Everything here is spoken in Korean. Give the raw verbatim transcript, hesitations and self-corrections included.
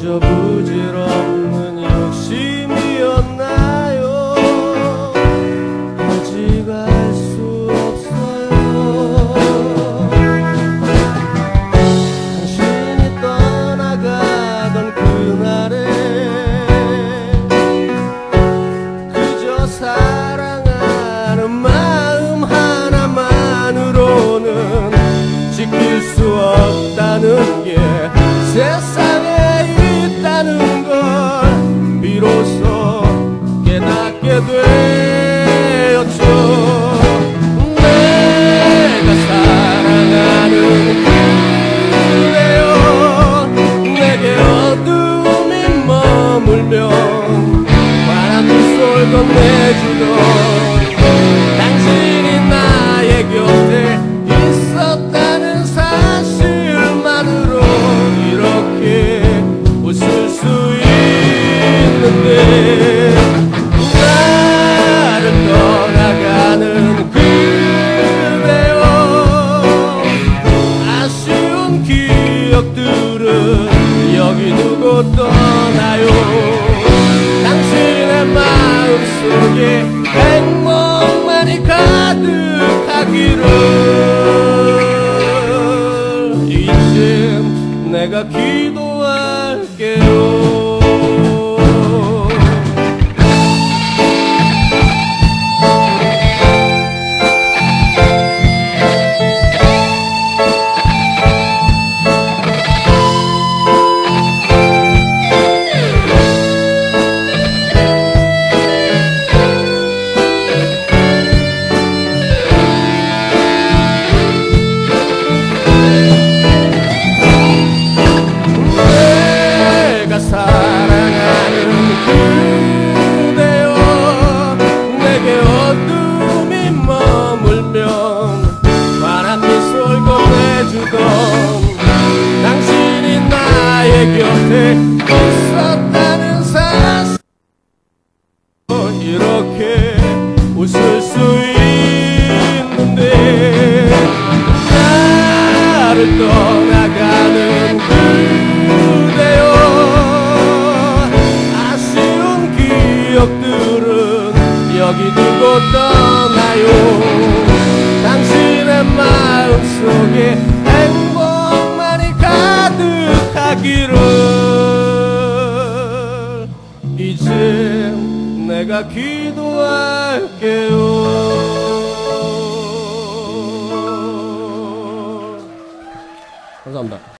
그저 부질없는 욕심이었나요? 아직 알 수 없어요. 당신이 떠나가던 그날에 그저 사랑하는 마음 하나만으로는 지킬 수 없다는 게 세상에 있다는 걸 비로소 깨닫게 되었죠. 내가 사랑하는 그대여, 내게 어둠이 머물면 바람이 쏠고 내주던 당신이 나의 곁에 있었다는 사실만으로 이렇게 웃을 수 있는데, 나를 떠나가는 그대여, 아쉬운 기억들은 여기 두고 떠나요. 당신의 마음속에 행복만이 가득하기를 이쯤 내가 기도할게요. 사랑하는 그대여, 내게 어둠이 머물면 바람이 쏠고 내주던 당신이 나의 곁에 있었다는 사실, 이렇게 웃을 수 있는데, 나를 떠나가는 그대여, 기억들은 여기 두고 떠나요. 당신의 마음속에 행복만이 가득하기를 이제 내가 기도할게요. 감사합니다.